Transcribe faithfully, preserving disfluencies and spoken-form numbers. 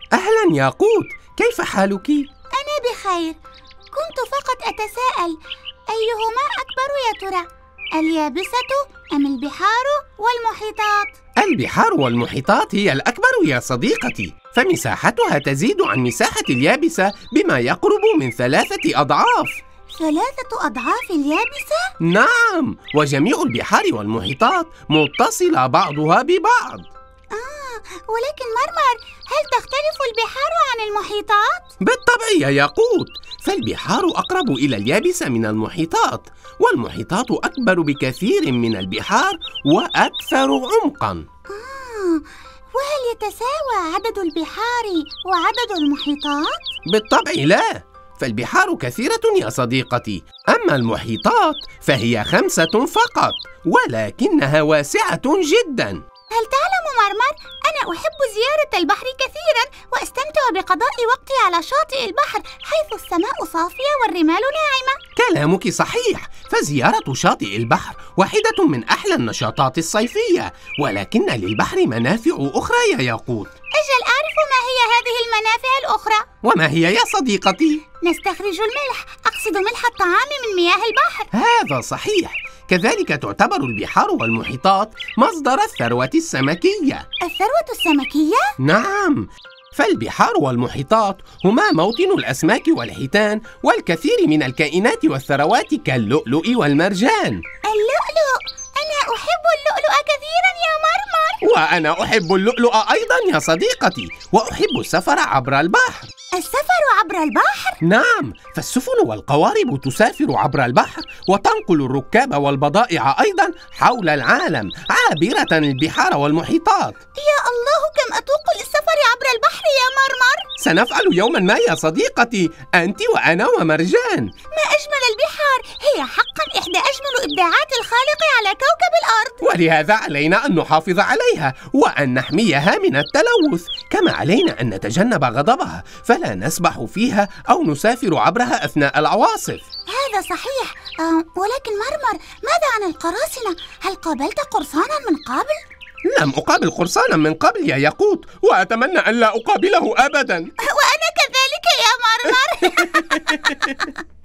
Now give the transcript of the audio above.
أهلا ياقوت، كيف حالك؟ أنا بخير. كنت فقط أتساءل، أيهما أكبر يا ترى؟ اليابسة أم البحار والمحيطات؟ البحار والمحيطات هي الأكبر يا صديقتي، فمساحتها تزيد عن مساحة اليابسة بما يقرب من ثلاثة أضعاف. ثلاثة أضعاف اليابسة؟ نعم، وجميع البحار والمحيطات متصلة بعضها ببعض. آه، ولكن مرمر، هل تختلف البحار عن المحيطات؟ بالطبع يا ياقوت، فالبحار أقرب إلى اليابسة من المحيطات، والمحيطات أكبر بكثير من البحار وأكثر عمقاً. آه، وهل يتساوى عدد البحار وعدد المحيطات؟ بالطبع لا، فالبحار كثيرة يا صديقتي، أما المحيطات فهي خمسة فقط، ولكنها واسعة جداً. هل تعلم مرمر، أنا أحب زيارة البحر كثيراً وأستمتع بقضاء وقتي على شاطئ البحر حيث السماء صافية والرمال ناعمة. كلامك صحيح، فزيارة شاطئ البحر واحدة من أحلى النشاطات الصيفية، ولكن للبحر منافع أخرى يا ياقوت. أجل، أعرف ما هي هذه المنافع الأخرى. وما هي يا صديقتي؟ نستخرج الملح، أقصد ملح الطعام من مياه البحر. هذا صحيح، كذلك تعتبر البحار والمحيطات مصدر الثروة السمكية. الثروة السمكية؟ نعم، فالبحار والمحيطات هما موطن الأسماك والحيتان والكثير من الكائنات والثروات كاللؤلؤ والمرجان. اللؤلؤ، أنا أحب اللؤلؤ كثيرا يا مرمر. وأنا أحب اللؤلؤ أيضا يا صديقتي، وأحب السفر عبر البحر. السفر عبر البحر؟ نعم، فالسفن والقوارب تسافر عبر البحر وتنقل الركاب والبضائع أيضا حول العالم عابرة البحار والمحيطات. يا الله، كم أتوق للسفر عبر البحر يا مرمر. سنفعل يوما ما يا صديقتي، أنت وأنا ومرجان. ما أجمل البحار، هي حقا إحدى أجمل إبداعات الخالق على كوكب الأرض، ولهذا علينا أن نحافظ عليها وأن نحميها من التلوث، كما علينا أن نتجنب غضبها فلا نسبح فيها أو نسافر عبرها أثناء العواصف. هذا صحيح. آه، ولكن مرمر، ماذا عن القراصنة؟ هل قابلت قرصانا من قبل؟ لم أقابل قرصانا من قبل يا ياقوت، وأتمنى أن لا أقابله أبدا. وأنا كذلك يا مرمر.